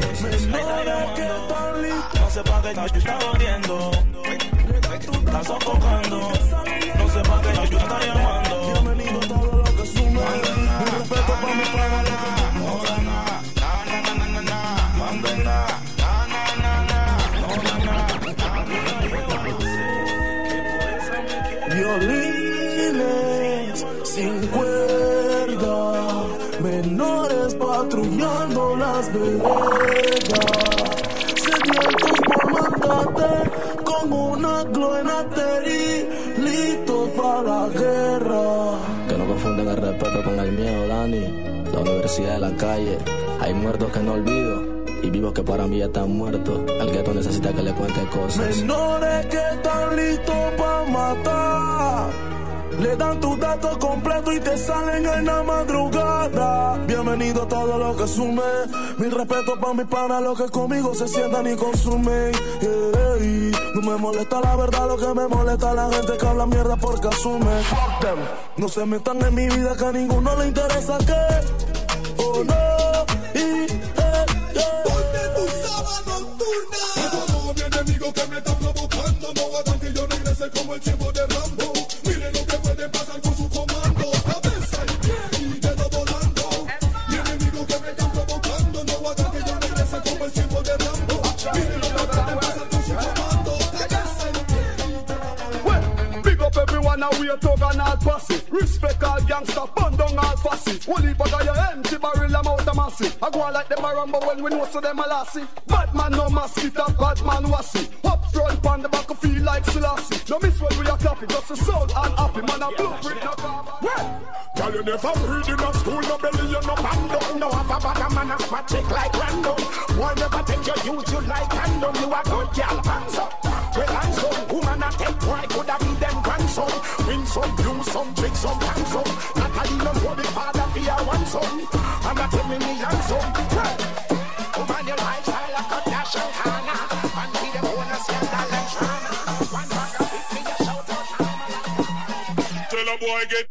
V: No sé pa' qué yo está jodiendo. Está sofocando. No sé pa' qué yo está llamando.
C: Bienvenido a todo lo que sume. Mi respeto para mi pana.
V: No da nada. Na, na, na, na, na. Manda nada. Na, na, na, na. No da nada.
C: Violines sin cuerda, menores patrullando las veredas, sedientos por matarte con una gloenate y listos para la guerra.
W: Que no confunden el respeto con el miedo, Dani. La universidad de la calle, hay muertos que no olvido y vivos que para mí ya están muertos. El gueto necesita que le cuente cosas.
C: Menores que están listos para matar, le dan tu dato completo y te salen en la madrugada. Bienvenido a todo lo que sume. Mi respeto para mis panas, los que conmigo se sientan y consumen. Hey, no me molesta la verdad, lo que me molesta es la gente que habla mierda porque asume. No se metan en mi vida que a ninguno le interesa que. Oh no.
Q: Que me está provocando, no hagan que yo regrese como el chivo de Rambo. Miren lo que puede pasar con su comando. Cabeza y pie y dedo volando. Mi enemigo que me está provocando, no hagan que yo regrese como el chivo de Rambo. Miren lo que puede pasar con su comando. Cabeza y pie y dedo volando. Big up everyone, now we are talking all pussy. Respect all gangsta, burn down all fussy. Only but I empty barrel, I'm out of massy. I go like them a ramble when we know so them a lassie. Bad man no mosquito, bad man wassy. Up front, on the back, I feel like Selassie. No miss when we are clapping, just a soul and happy. Man, a blueprint, no karma. Well, girl, you never read in a school, no belly, you no bando. No have a bad man, a spot chick like random. Why never take your youth, you like random. You a good girl, hands up. Well, hands up. Woman, a take boy, could have been them grandson. Win some, blue some, trick some, hands up. Natalie, no know the father, be a one son. And I tell me, hands up. Well, woman, your lifestyle, a cut dash and hana. And be the bonus, yeah, that like drama. One back up, hit me, a shout out. Tell a boy, get.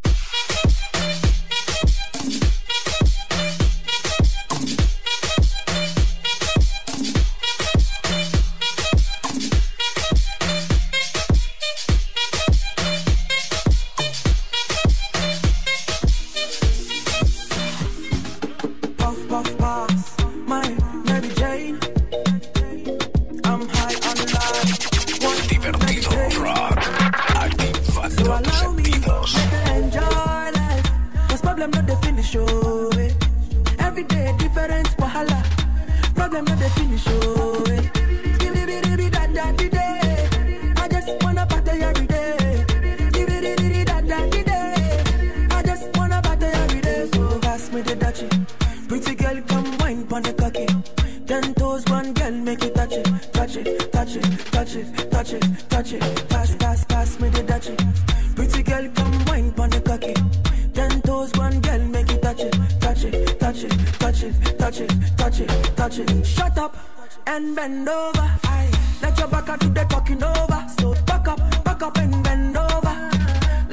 H: And bend over. Let your back do the talking over. So back up and bend over.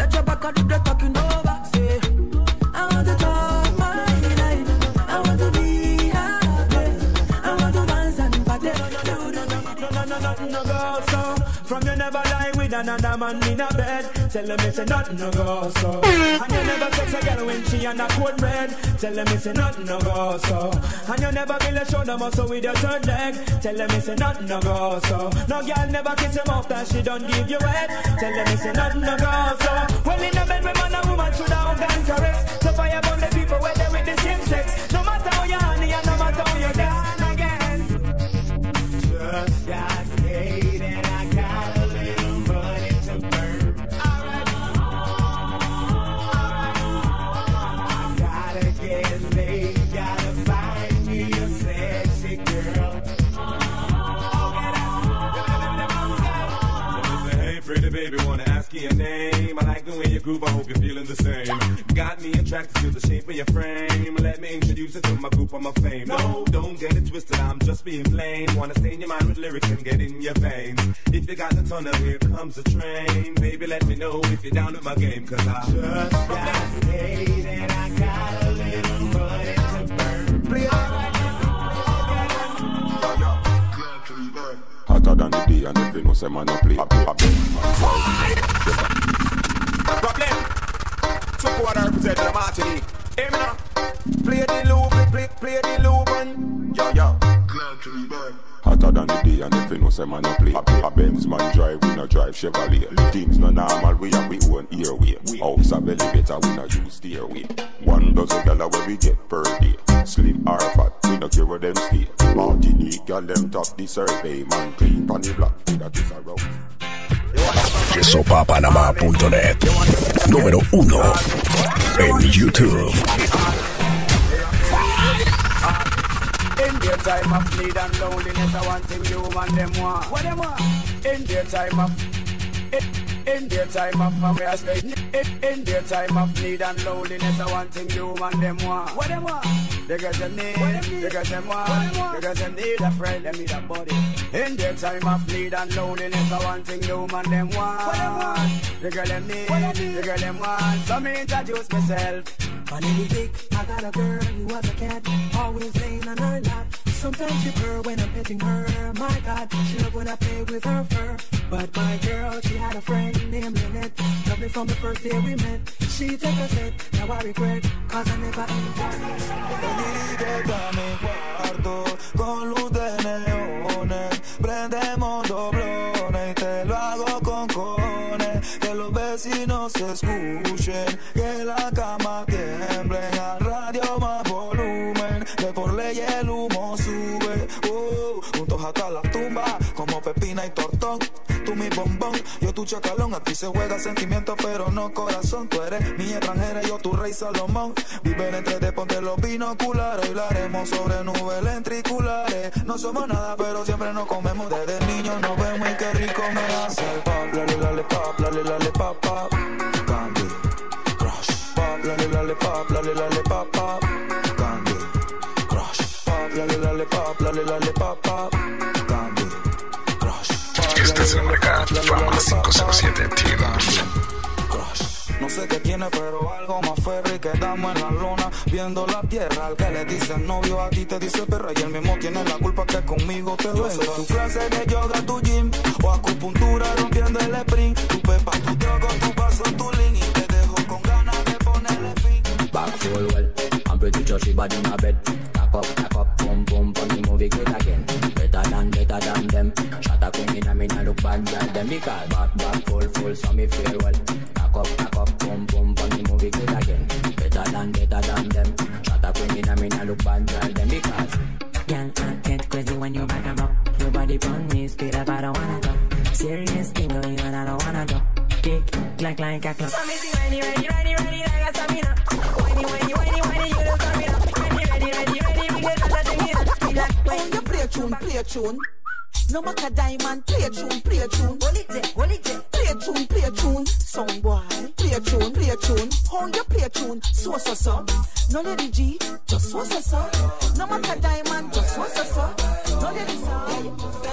P: another man in a bed. Tell them it's a nothing no go so. And you never sex a girl when she on a cold red. Tell them it's a nothing no go so. And you never feel a shoulder muscle with your third leg. Tell them it's a nothing no go so. No girl never kiss him off that she don't give you head. Tell them it's a nothing no go so. Well in a bed with man and woman should have done caress. So fire upon the people where they with the same sex. No matter how you honey and no matter how you done again. Just got paid and I got a little money to burn. I gotta get laid, gotta find me a sexy girl.
D: Hey, pretty baby, wanna ask you your name? I like the way you groove, I hope you're feeling the same. Got me attracted to the shape of your frame. Let me introduce you to my group on my fame. No, don't get it twisted, I'm just being plain. Wanna stain your mind with lyrics and get in your veins. If you got the tunnel, here comes the train. Baby, let me know if you're down with my game, cause I just got paid and I got a little money to burn.
E: Hotter than the day and if you know say man no play.
D: Problem. So what I represent the Martinique. Hey, man. Play the loop, play the loop, and yo. Glad to be back.
E: Hotter than the day and if you know say man no play. A Benz man drive, we no drive Chevrolet. Things no normal, we have we own airway. House a belly better, we no use stairway. 1 dozen gala where we get per day. Slim or fat, we no care where them stay. Martinique, girl them top the survey. Man clean pan the block, that is a road.
A: QuesoPaPanamá.net. Número 1 en YouTube.
P: In their time of need and loneliness, I want thing human them want. What them want? In their time of family, I say. In their time of need and loneliness, I want thing human them want. What them want? Because them need, because them want, because them need a friend, them need a body. In their time of need and loneliness, I want thing human them want. What them want? The girl them need, the girl them want. So me introduce myself. My name is Dick, I got a girl who was a cat, always laying on her lap. Sometimes she purr when I'm petting her. My God, she love when I play with her fur. But my girl, she had a friend named Lynette. Loved me from the first day we met. She take a set, now I regret, cause I never
V: a mi cuarto con luz de neones. Prendemos doblones y te lo hago con cojones. Que los vecinos se escuchen, que la cama tiemble. Al radio más volumen, de por ley el humo sube. Juntos hasta la tumba, como Pepina y Tortón. Tú mi bombón, yo tu chacalón. Aquí se juega sentimiento pero no corazón. Tú eres mi extranjera, yo tu rey Salomón. Vive entre de ponte los binoculares. Hablaremos sobre nubes ventriculares. No somos nada pero siempre nos comemos. Desde niños nos vemos y qué rico me hace el pop. Lale pop, lale pop, pop. Candy Crush. Pop, lale pop, lale pop, pop. Candy Crush. Pop, lale pop, lale pop, pop. Candy Crush.
A: Esta es la marca Fama 507 Team.
V: No sé qué tiene, pero algo más ferry. Quedamos en la luna, viendo la tierra. Al que le dicen novio, a ti te dice perra. Y él mismo tiene la culpa que conmigo te venga. Yo soy tu clase de yoga, tu gym, o acupuntura rompiendo el sprint. Tu pepa, tu drogo, tu paso, tu link. Y te dejo con ganas de ponerle fin.
W: Back full well, I'm pretty sure she bad in my bed. Tack up, boom, boom, on the movie good again. Better than them. Shut up, queen, I mean I look bad, girl, them because back full, so me feel well. Tack up, boom, boom, on the movie good again. Better than them. Shut up, queen, I mean I look bad, girl, them because.
I: Girl, I get crazy when you back up. Your body on me, speed up, I don't wanna go. Serious thing, girl, you and I don't wanna go. Kick, like a clock. So me see ready, like a stamina. Whiny, you don't stop me now. Ready, we get to the thing here.
H: Oh, you play a tune. No matter diamond, play a tune. Hold it there. Play a tune. Song boy, play a tune. How you play a tune? So. No lady G, just so. No matter diamond, just so. No lady so.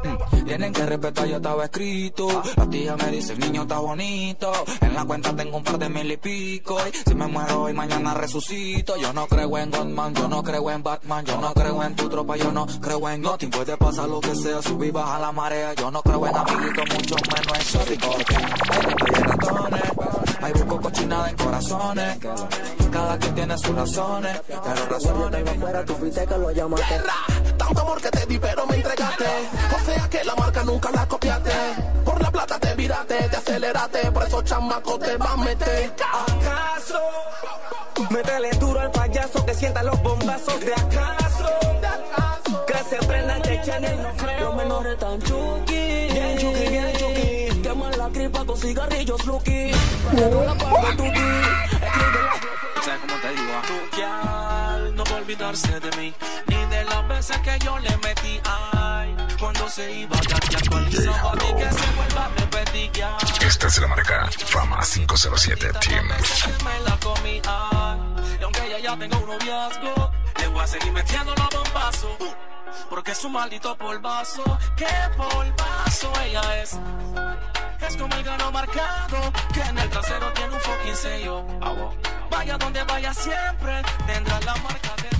F: Tienen que respetar, ya estaba escrito. La tía me dice, el niño está bonito. En la cuenta tengo un par de mil y pico. Y si me muero hoy, mañana resucito. Yo no creo en Godman, yo no creo en Batman. Yo no creo en tu tropa, yo no creo en nothing. Puede pasar lo que sea, subir y bajar la marea. Yo no creo en amiguitos, mucho menos en shorticote. Hay ratones, hay busco cochinada en corazones. Cada quien tiene sus razones, pero razones.
T: Fuera tú fuiste que lo llamaste. Tanto amor que te di pero me entregaste. O sea que la marca nunca la copiaste. Por la plata te viraste, te aceleraste. Por esos chamacos te vas a meter.
P: ¿Acaso? Métele duro al payaso que sienta los bombazos de acaso. Que se prendan, que echen el no creo.
I: Los menores tan chuki,
P: bien chuki, bien chuki.
I: Queman la cripa con cigarrillos Lucky. Pero la paga tu
G: ¿Sabes cómo te digo? Tu gal no va a olvidarse de mí, ni de las veces que yo le metí. Ay, cuando se iba ya te actualizó a mí que se vuelva a repetir ya.
A: Esta es la marca Fama 507 Team.
G: Me la comí, ay, y aunque ella ya tenga un noviazgo, le voy a seguir metiendo los bombazos. Porque es un maldito polvazo, qué polvazo ella es. Es como el grano marcado, que en el trasero tiene un fucking sello. Vaya donde vaya siempre, tendrá la marca de...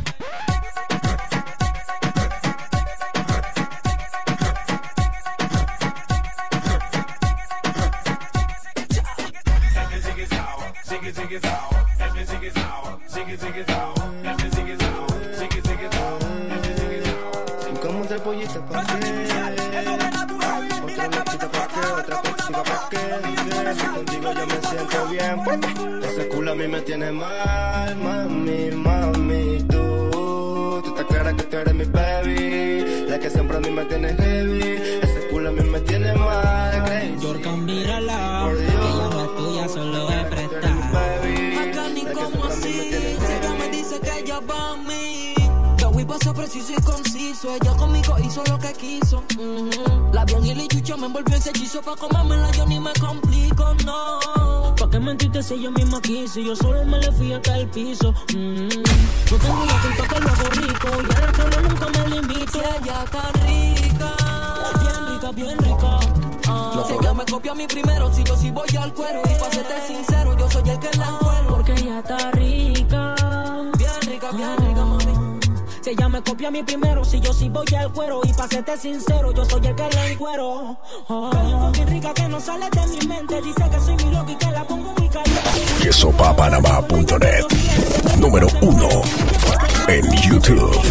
C: ¿Cómo te pollito pa' qué? Otra nochita pa' qué, otra tóxica pa' qué. Si contigo yo me siento bien. Ese culo a mí me tiene mal, mami, mami. Tú estás clara que tú eres mi baby. La que siempre a mí me tiene heavy. Ese culo a mí me tiene mal, crazy.
I: Yorka, mírala, que ella no es tuya, solo es prestada. Acá ni como así, si ella me dice que ella va a mí. Voy a ser preciso y conciso. Ella conmigo hizo lo que quiso. La bien y la chucha me envolvió ese hechizo. Pa' comérmela yo ni me complico, no. ¿Pa' qué mentirte si ella misma quiso? Yo solo me le fui hasta el piso. No tengo la culpa que lo hago rico. Y a la cama nunca me limito. Si ella está rica, bien rica. Si ella me copia a mí primero, si yo sí voy al cuero. Y pa' serte sincero, yo soy el que la encuero. Porque ella está rica, bien rica, mami. Si ella me copia a mí primero, si yo sí voy al cuero. Y pa' serte sincero, yo soy el que la encuero. Ella bien rica que no sale de mi mente. Dice que soy mi loco y que la pongo muy caliente.
A: Yesopapanamá.net, número 1 en YouTube.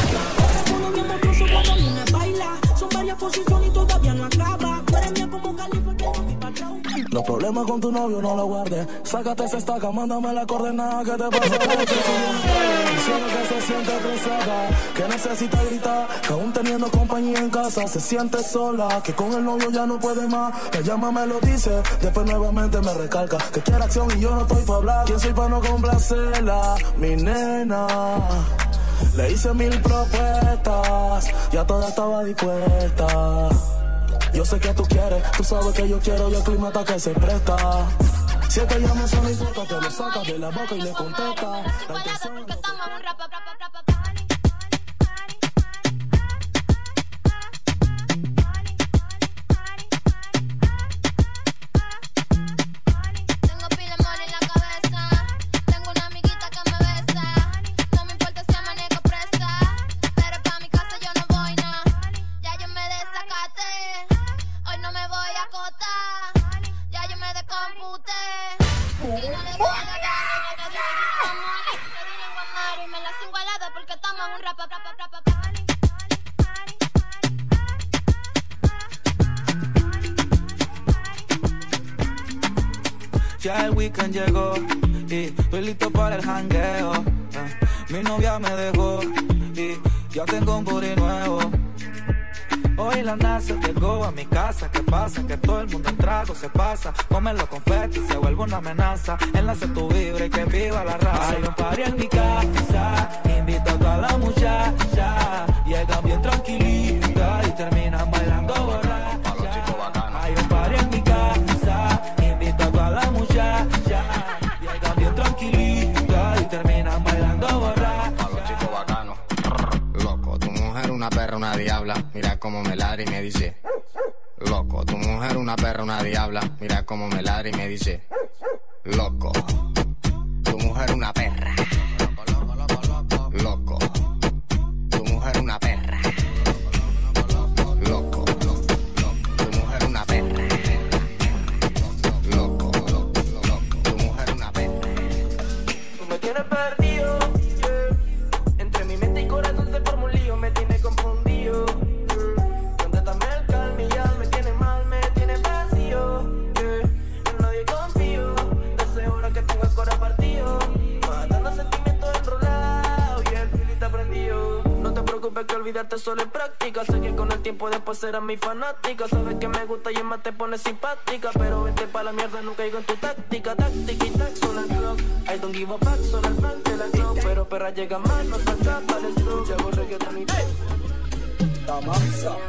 I: Son varias posiciones y todavía no acaba. Tú eres mía como Califa, que no mi patrón.
C: Los problemas con tu novio no lo guardes. Sácate esa estaca, mándame la coordenada que te pasa. Diciendo que se siente estresada, que necesita gritar, que aún teniendo compañía en casa se siente sola, que con el novio ya no puede más. Me llama, me lo dice, después nuevamente me recalca que quiere acción y yo no estoy para hablar. ¿Quién soy para no complacerla? Mi nena. Le hice 1000 propuestas, ya toda estaba dispuesta. Yo sé que tú quieres, tú sabes que yo quiero y el clima está que se presta. Si te llamas a mi puerta, te lo sacas de la boca y le contesta. La intención es
F: Ya el weekend llegó y estoy listo para el jangueo. Mi novia me dejó y ya tengo un booty nuevo. Hoy la NASA llegó a mi casa. ¿Qué pasa? Que todo el mundo en trago se pasa. Comen los confetis, se vuelve una amenaza. Enlace tu vibra y que viva la raza. Hay un party en mi casa, invito a toda la muchacha. Llegan bien tranquilita y terminan bailando borracha. Hay un party en mi casa, invito a toda la muchacha. Llegan bien tranquilita y terminan bailando borracha.
K: Loco, tu mujer una perra, una diabla.
T: habla, mira cómo me ladra y me dice, loco, tu mujer una perra, una diabla, mira cómo me ladra y me dice, loco, tu mujer una perra, loco, tu mujer una perra, loco, tu mujer una perra, loco, tu mujer una perra.
H: Tú me tienes perdido, yeah. Entre mi mente y corazón se forma un lío, me tiene confundido, yeah. Contéstame el calma y ya me tiene mal, me tiene vacío, yeah. En nadie confío, desde hora que tengo el corazón partido, matando sentimientos enrolados y el filita prendido. No te preocupes que olvidarte solo es práctica, sé que con el tiempo después serás mi fanática. Sabes que me gusta y en más te pones simpática, pero vente pa' la mierda, no caigo en tu táctica. Táctica y tac, son el clock, I don't give a fuck, son el plan de la club. Pero perra llega más, no saca para el club. Llevo reggaeton y
C: Tamanza.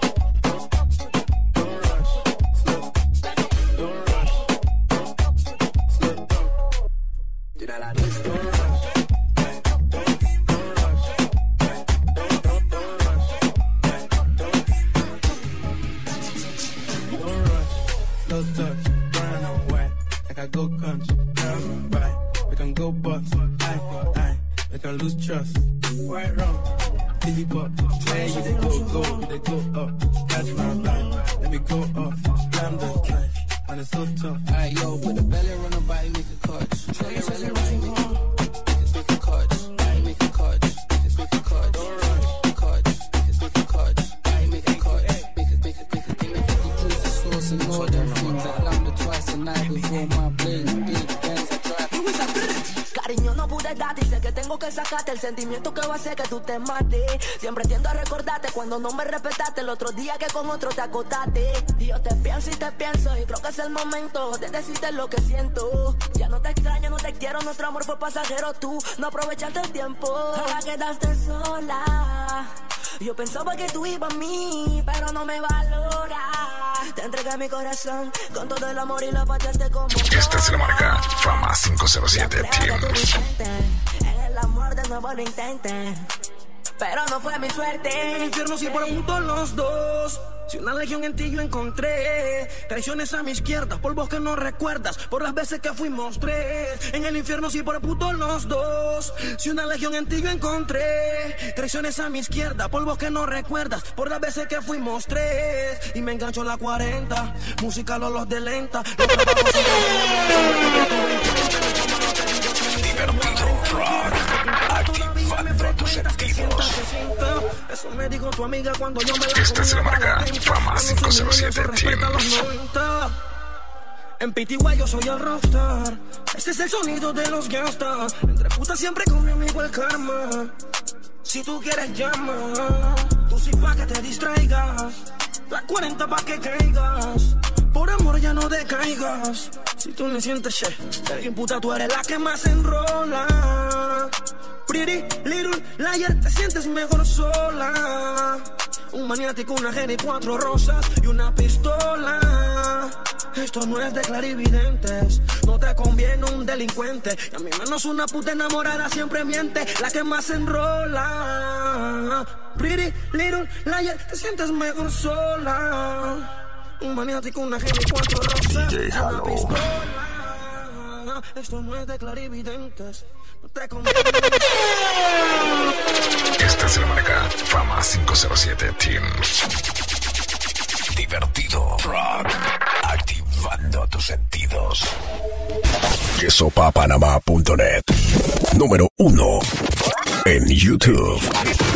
J: Slow touch, burn away. Like I go country, come by. We can go bust, eye for eye. We can lose trust. Right wrong, easy pop. Hey, you they go up. Catch my vibe, let me go off. Slam the trash, and it's so tough.
F: Alright, yo, put the belly on the body, make it clutch. Belly, make it clutch. Make it clutch. Make it clutch. Make it clutch. Don't run. Clutch. Make it clutch. Make it clutch. Make it juice the sauce and all them things. I lambed it twice a night before my bling. Big Benz, I drive.
H: Cariño, no pude darte y sé que tengo que sacarte el sentimiento que va a hacer que tú te mates. Siempre tiendo a recordarte cuando no me respetaste el otro día que con otro te acostaste. Y yo te pienso y creo que es el momento de decirte lo que siento. Ya no te extraño, no te quiero, nuestro amor fue pasajero. Tú no aprovechaste el tiempo, ahora quedaste sola. Yo pensaba que tú ibas a mí, pero no me valora. Te entregué mi corazón con todo el amor y la pateaste como.
A: Esta es la marca Fama 507 Team.
H: En el amor de nuevo lo intenté, pero no fue mi suerte.
P: En el infierno sí por juntos los dos. Si una legión en ti yo encontré, traiciones a mi izquierda, polvos que no recuerdas, por las veces que fuimos tres. En el infierno sí por puto los dos. Si una legión en ti yo encontré, traiciones a mi izquierda, polvos que no recuerdas, por las veces que fuimos tres. Y me engancho en la 40, música los de lenta.
A: Divertido rock, activando tus sentidos.
P: Eso me dijo tu amiga cuando yo me la.
A: Esta es la marca Fama 507 Team.
P: En PTY yo soy el rockstar. Este es el sonido de los gangsters. Entre putas siempre con mi amigo el karma. Si tú quieres llama, tú sí pa' que te distraigas. La 40 pa' que caigas. Por amor ya no decaigas. Si tú me sientes shit, puta tú eres la que más enrola. Pretty little liar, te sientes mejor sola. Un maniático, una genia y 4 rosas y una pistola. Esto no es de clarividentes, no te conviene un delincuente. Y a mí menos una puta enamorada siempre miente, la que más enrola. Pretty little liar, te sientes mejor sola. Un maniático, una genia y 4 rosas y una pistola. Esto no es de clarividentes, no te conviene.
A: Esta es la marca Fama 507 Team. Divertido rock, activando tus sentidos. Quesopapanamá.net, número 1 en YouTube.